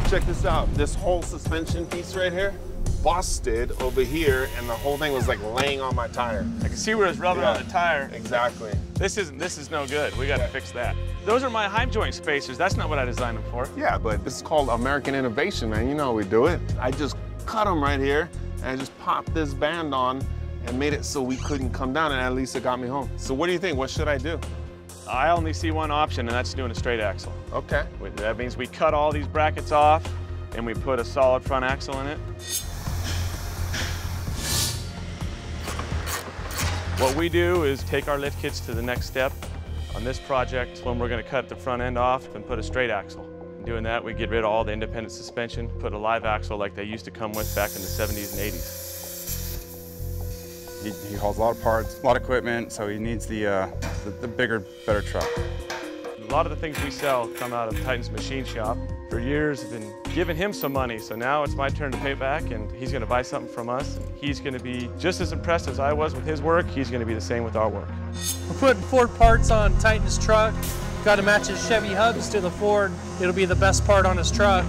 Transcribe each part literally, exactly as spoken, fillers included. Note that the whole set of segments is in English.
check this out. This whole suspension piece right here, busted over here, and the whole thing was like laying on my tire. I can see where it's rubbing Yeah, on the tire. Exactly. This isn't. This is no good. We got to yeah. fix that. Those are my Heim joint spacers. That's not what I designed them for. Yeah, but this is called American innovation, man. You know how we do it. I just cut them right here, and I just popped this band on and made it so we couldn't come down, and at least it got me home. So what do you think? What should I do? I only see one option, and that's doing a straight axle. Okay. That means we cut all these brackets off, and we put a solid front axle in it. What we do is take our lift kits to the next step. On this project, when we're going to cut the front end off and put a straight axle. In doing that, we get rid of all the independent suspension, put a live axle like they used to come with back in the seventies and eighties. He, he hauls a lot of parts, a lot of equipment, so he needs the, uh, the, the bigger, better truck. A lot of the things we sell come out of Titan's machine shop. For years, I've been giving him some money, so now it's my turn to pay back, and he's going to buy something from us. And he's going to be just as impressed as I was with his work. He's going to be the same with our work. We're putting Ford parts on Titan's truck. Got to match his Chevy hubs to the Ford. It'll be the best part on his truck.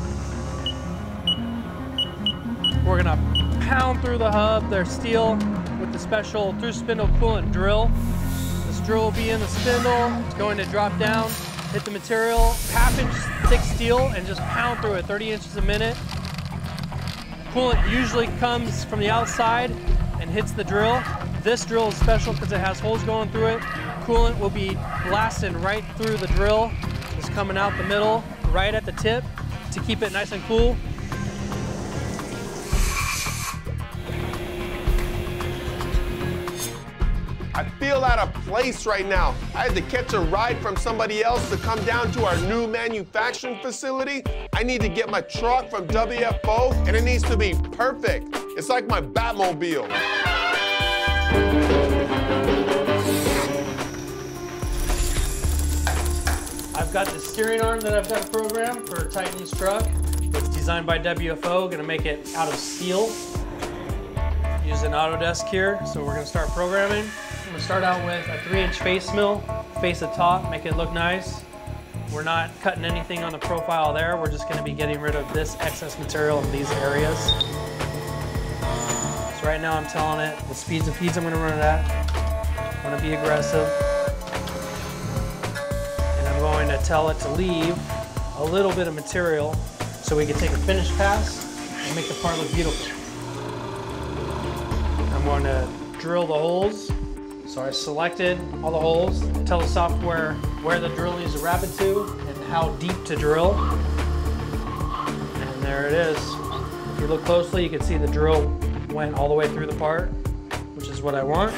We're going to pound through the hub. They're steel with the special through spindle coolant drill. This drill will be in the spindle. It's going to drop down, hit the material, half inch thick steel, and just pound through it, thirty inches a minute. Coolant usually comes from the outside and hits the drill. This drill is special because it has holes going through it. Coolant will be blasting right through the drill, just coming out the middle, right at the tip to keep it nice and cool. I feel out of place right now. I had to catch a ride from somebody else to come down to our new manufacturing facility. I need to get my truck from W F O, and it needs to be perfect. It's like my Batmobile. I've got the steering arm that I've got programmed for Titan's truck. It's designed by W F O, gonna make it out of steel. Use an Autodesk here, so we're gonna start programming. I'm gonna start out with a three inch face mill, face the top, make it look nice. We're not cutting anything on the profile there. We're just gonna be getting rid of this excess material in these areas. So right now I'm telling it the speeds and feeds I'm gonna run it at. I'm gonna be aggressive. And I'm going to tell it to leave a little bit of material so we can take a finish pass and make the part look beautiful. I'm going to drill the holes. So I selected all the holes, tell the software where the drill needs to wrap it to and how deep to drill. And there it is. If you look closely, you can see the drill went all the way through the part, which is what I want.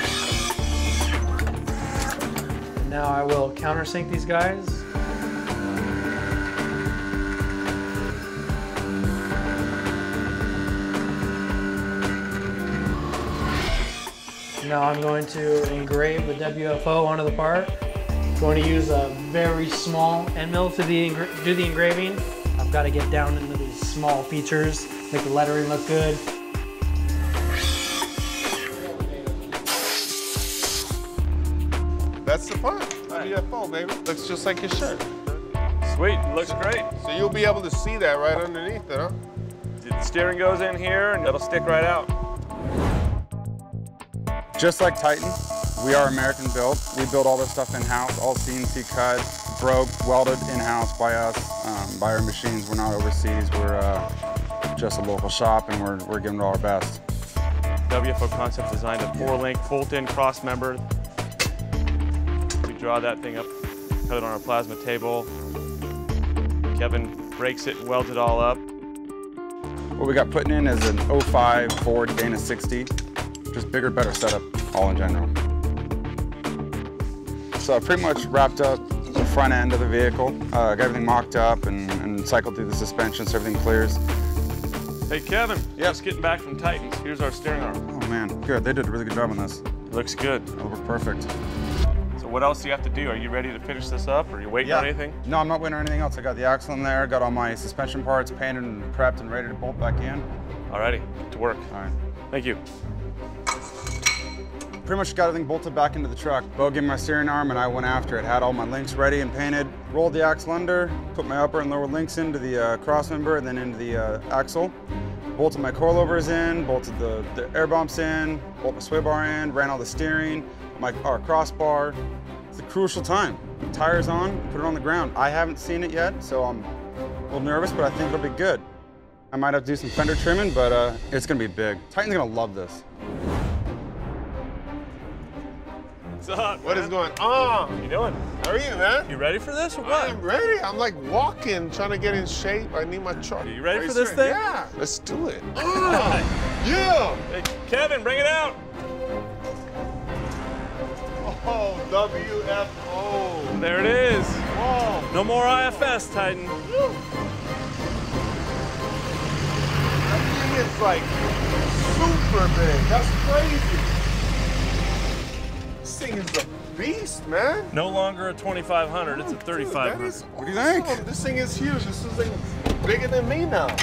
And now I will countersink these guys. Now I'm going to engrave the W F O onto the part. I'm going to use a very small end mill to the do the engraving. I've got to get down into these small features, make the lettering look good. That's the part. W F O, baby. Looks just like your shirt. Sweet, looks great. So you'll be able to see that right underneath it, huh? The steering goes in here and it'll stick right out. Just like Titan, we are American built. We build all this stuff in-house, all C N C cut, broke, welded in-house by us, um, by our machines. We're not overseas, we're uh, just a local shop, and we're, we're giving it all our best. W F O Concepts designed a four-link bolt-in cross member. We draw that thing up, cut it on our plasma table. Kevin breaks it and welds it all up. What we got putting in is an oh five Ford Dana sixty. Just bigger, better setup, all in general. So I pretty much wrapped up the front end of the vehicle, uh, got everything mocked up and, and cycled through the suspension so everything clears. Hey Kevin, yep. Just getting back from Titans. Here's our steering arm. Oh man, good, they did a really good job on this. It looks good. It'll work perfect. So what else do you have to do? Are you ready to finish this up, or are you waiting yeah. on anything? No, I'm not waiting on anything else. I got the axle in there, got all my suspension parts painted and prepped and ready to bolt back in. Alrighty, get to work. All right. Thank you. Pretty much got everything bolted back into the truck. Bo gave me my steering arm and I went after it. Had all my links ready and painted. rolled the axle under, put my upper and lower links into the uh, cross member and then into the uh, axle. Bolted my coilovers in, bolted the, the air bumps in, bolted my sway bar in, ran all the steering, my our crossbar. It's a crucial time. Tires on, put it on the ground. I haven't seen it yet, so I'm a little nervous, but I think it'll be good. I might have to do some fender trimming, but uh, it's gonna be big. Titan's gonna love this. What's up, What man? is going on? How you doing? How are you, man? You ready for this or what? I'm ready. I'm like walking, trying to get in shape. I need my truck. Are you ready Are for this serious? thing? Yeah, let's do it. Ah, yeah. Hey, Kevin, bring it out. Oh, W F O. There it is. Whoa. No more I F S, Titan. That thing is like super big. That's crazy. This thing is a beast, man. No longer a twenty-five hundred, it's a Dude, thirty-five hundred. that is What do you think? awesome. This thing is huge. This is like bigger than me now.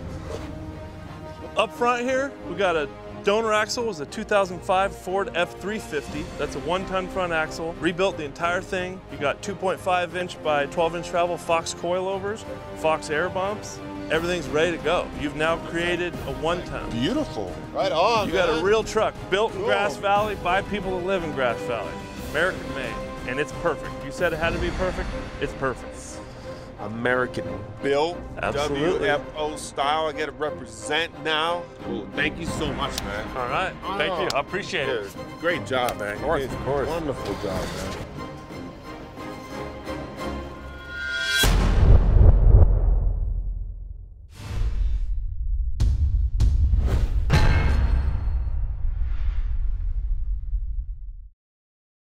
Up front here, we got a donor axle. It was a two thousand five Ford F three fifty. That's a one-ton front axle. Rebuilt the entire thing. You got two point five inch by twelve inch travel Fox coilovers, Fox air bumps. Everything's ready to go. You've now created a one-ton. Beautiful. Right on, You got man. a real truck built in Cool. Grass Valley by people that live in Grass Valley. American made, and it's perfect. You said it had to be perfect, it's perfect. American built, Absolutely. W F O style. I get to represent now. Well, thank you so much, man. All right, thank you, I appreciate it. Great job, man. Of course, of course. Wonderful job, man.